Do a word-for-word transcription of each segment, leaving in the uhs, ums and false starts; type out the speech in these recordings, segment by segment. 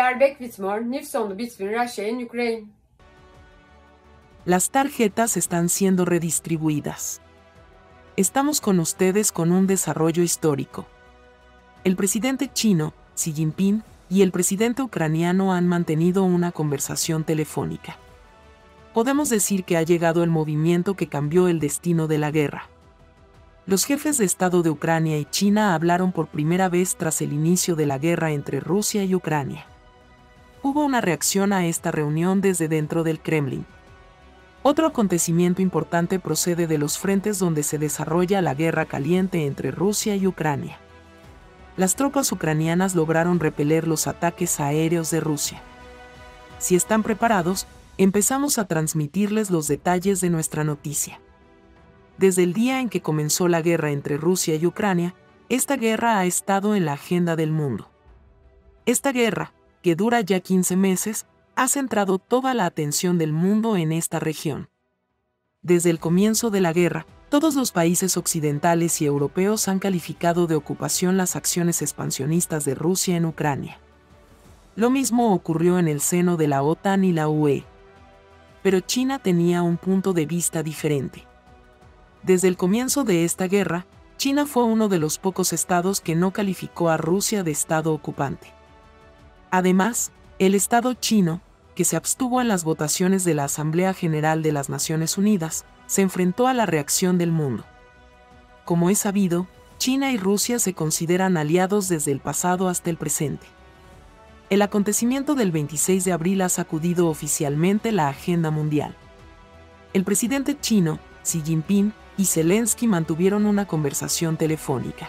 are back with more news on between Russia and Ukraine. Las tarjetas están siendo redistribuidas. Estamos con ustedes con un desarrollo histórico. El presidente chino, Xi Jinping, y el presidente ucraniano han mantenido una conversación telefónica. Podemos decir que ha llegado el movimiento que cambió el destino de la guerra. Los jefes de Estado de Ucrania y China hablaron por primera vez tras el inicio de la guerra entre Rusia y Ucrania. Hubo una reacción a esta reunión desde dentro del Kremlin. Otro acontecimiento importante procede de los frentes donde se desarrolla la guerra caliente entre Rusia y Ucrania. Las tropas ucranianas lograron repeler los ataques aéreos de Rusia. Si están preparados, empezamos a transmitirles los detalles de nuestra noticia. Desde el día en que comenzó la guerra entre Rusia y Ucrania, esta guerra ha estado en la agenda del mundo. Esta guerra, que dura ya quince meses, ha centrado toda la atención del mundo en esta región. Desde el comienzo de la guerra, todos los países occidentales y europeos han calificado de ocupación las acciones expansionistas de Rusia en Ucrania. Lo mismo ocurrió en el seno de la OTAN y la U E. Pero China tenía un punto de vista diferente. Desde el comienzo de esta guerra, China fue uno de los pocos estados que no calificó a Rusia de estado ocupante. Además, el Estado chino, que se abstuvo en las votaciones de la Asamblea General de las Naciones Unidas, se enfrentó a la reacción del mundo. Como es sabido, China y Rusia se consideran aliados desde el pasado hasta el presente. El acontecimiento del veintiséis de abril ha sacudido oficialmente la agenda mundial. El presidente chino, Xi Jinping, y Zelensky mantuvieron una conversación telefónica.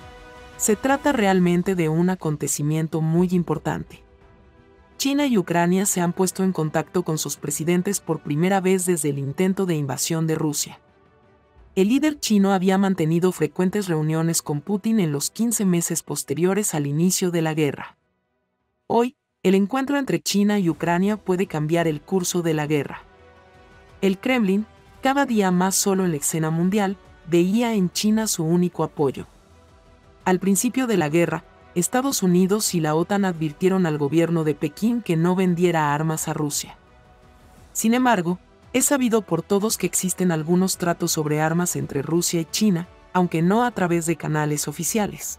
Se trata realmente de un acontecimiento muy importante. China y Ucrania se han puesto en contacto con sus presidentes por primera vez desde el intento de invasión de Rusia. El líder chino había mantenido frecuentes reuniones con Putin en los quince meses posteriores al inicio de la guerra. Hoy, el encuentro entre China y Ucrania puede cambiar el curso de la guerra. El Kremlin, cada día más solo en la escena mundial, veía en China su único apoyo. Al principio de la guerra, Estados Unidos y la OTAN advirtieron al gobierno de Pekín que no vendiera armas a Rusia. Sin embargo, es sabido por todos que existen algunos tratos sobre armas entre Rusia y China, aunque no a través de canales oficiales.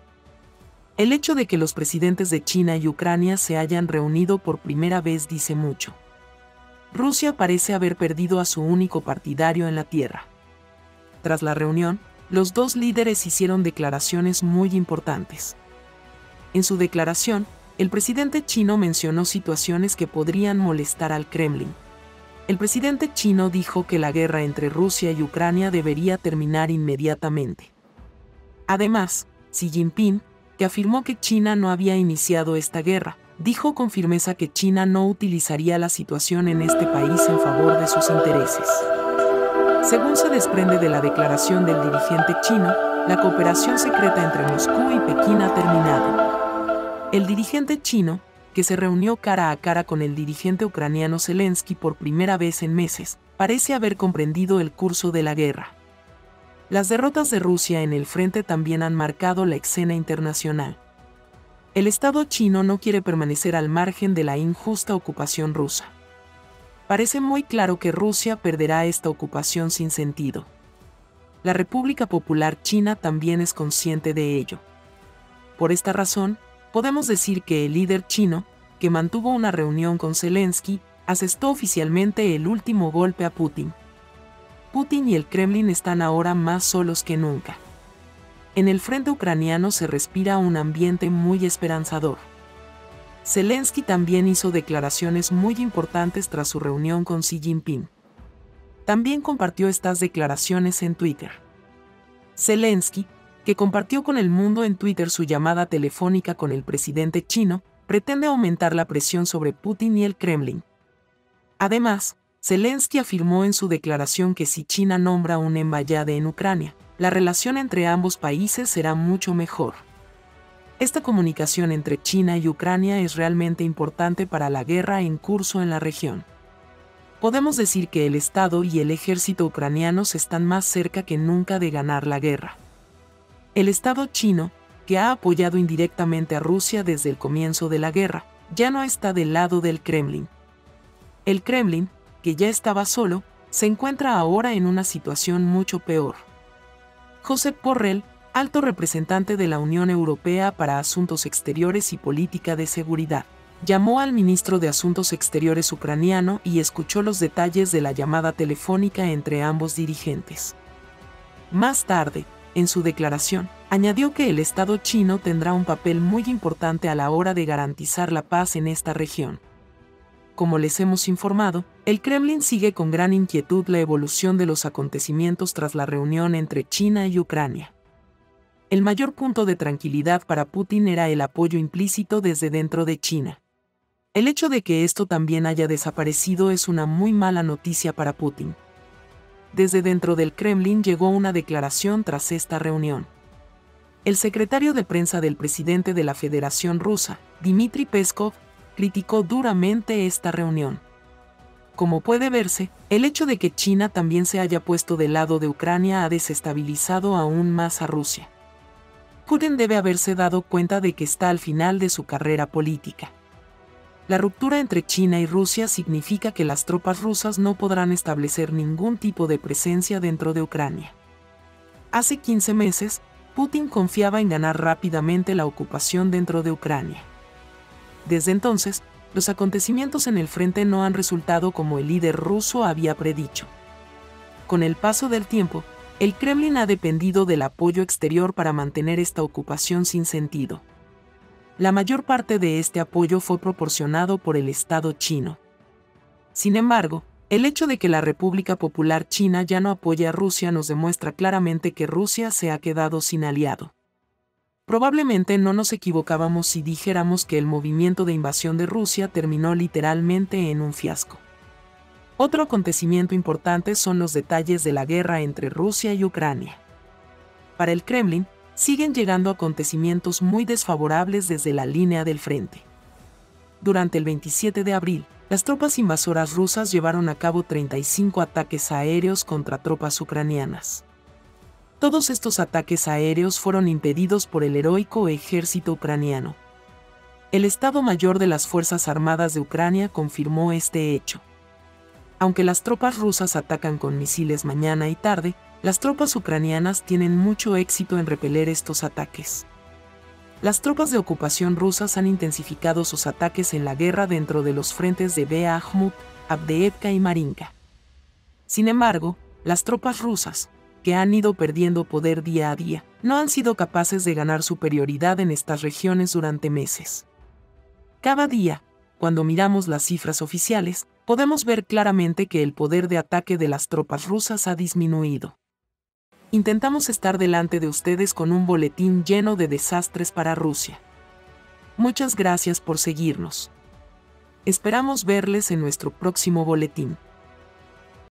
El hecho de que los presidentes de China y Ucrania se hayan reunido por primera vez dice mucho. Rusia parece haber perdido a su único partidario en la tierra. Tras la reunión, los dos líderes hicieron declaraciones muy importantes. En su declaración, el presidente chino mencionó situaciones que podrían molestar al Kremlin. El presidente chino dijo que la guerra entre Rusia y Ucrania debería terminar inmediatamente. Además, Xi Jinping, que afirmó que China no había iniciado esta guerra, dijo con firmeza que China no utilizaría la situación en este país en favor de sus intereses. Según se desprende de la declaración del dirigente chino, la cooperación secreta entre Moscú y Pekín ha terminado. El dirigente chino, que se reunió cara a cara con el dirigente ucraniano Zelensky por primera vez en meses, parece haber comprendido el curso de la guerra. Las derrotas de Rusia en el frente también han marcado la escena internacional. El Estado chino no quiere permanecer al margen de la injusta ocupación rusa. Parece muy claro que Rusia perderá esta ocupación sin sentido. La República Popular China también es consciente de ello. Por esta razón, podemos decir que el líder chino, que mantuvo una reunión con Zelensky, asestó oficialmente el último golpe a Putin. Putin y el Kremlin están ahora más solos que nunca. En el frente ucraniano se respira un ambiente muy esperanzador. Zelensky también hizo declaraciones muy importantes tras su reunión con Xi Jinping. También compartió estas declaraciones en Twitter. Zelensky, que compartió con el mundo en Twitter su llamada telefónica con el presidente chino, pretende aumentar la presión sobre Putin y el Kremlin. Además, Zelensky afirmó en su declaración que si China nombra una embajada en Ucrania, la relación entre ambos países será mucho mejor. Esta comunicación entre China y Ucrania es realmente importante para la guerra en curso en la región. Podemos decir que el Estado y el ejército ucranianos están más cerca que nunca de ganar la guerra. El Estado chino, que ha apoyado indirectamente a Rusia desde el comienzo de la guerra, ya no está del lado del Kremlin. El Kremlin, que ya estaba solo, se encuentra ahora en una situación mucho peor. Josep Borrell, alto representante de la Unión Europea para Asuntos Exteriores y Política de Seguridad, llamó al ministro de Asuntos Exteriores ucraniano y escuchó los detalles de la llamada telefónica entre ambos dirigentes. Más tarde, en su declaración, añadió que el Estado chino tendrá un papel muy importante a la hora de garantizar la paz en esta región. Como les hemos informado, el Kremlin sigue con gran inquietud la evolución de los acontecimientos tras la reunión entre China y Ucrania. El mayor punto de tranquilidad para Putin era el apoyo implícito desde dentro de China. El hecho de que esto también haya desaparecido es una muy mala noticia para Putin. Desde dentro del Kremlin llegó una declaración tras esta reunión. El secretario de prensa del presidente de la Federación Rusa, Dmitry Peskov, criticó duramente esta reunión. Como puede verse, el hecho de que China también se haya puesto del lado de Ucrania ha desestabilizado aún más a Rusia. Putin debe haberse dado cuenta de que está al final de su carrera política. La ruptura entre China y Rusia significa que las tropas rusas no podrán establecer ningún tipo de presencia dentro de Ucrania. Hace quince meses, Putin confiaba en ganar rápidamente la ocupación dentro de Ucrania. Desde entonces, los acontecimientos en el frente no han resultado como el líder ruso había predicho. Con el paso del tiempo, el Kremlin ha dependido del apoyo exterior para mantener esta ocupación sin sentido. La mayor parte de este apoyo fue proporcionado por el Estado chino. Sin embargo, el hecho de que la República Popular China ya no apoye a Rusia nos demuestra claramente que Rusia se ha quedado sin aliado. Probablemente no nos equivocábamos si dijéramos que el movimiento de invasión de Rusia terminó literalmente en un fiasco. Otro acontecimiento importante son los detalles de la guerra entre Rusia y Ucrania. Para el Kremlin, siguen llegando acontecimientos muy desfavorables desde la línea del frente. Durante el veintisiete de abril, las tropas invasoras rusas llevaron a cabo treinta y cinco ataques aéreos contra tropas ucranianas. Todos estos ataques aéreos fueron impedidos por el heroico ejército ucraniano. El Estado Mayor de las Fuerzas Armadas de Ucrania confirmó este hecho. Aunque las tropas rusas atacan con misiles mañana y tarde, las tropas ucranianas tienen mucho éxito en repeler estos ataques. Las tropas de ocupación rusas han intensificado sus ataques en la guerra dentro de los frentes de Bakhmut, Avdiivka y Marinka. Sin embargo, las tropas rusas, que han ido perdiendo poder día a día, no han sido capaces de ganar superioridad en estas regiones durante meses. Cada día, cuando miramos las cifras oficiales, podemos ver claramente que el poder de ataque de las tropas rusas ha disminuido. Intentamos estar delante de ustedes con un boletín lleno de desastres para Rusia. Muchas gracias por seguirnos. Esperamos verles en nuestro próximo boletín.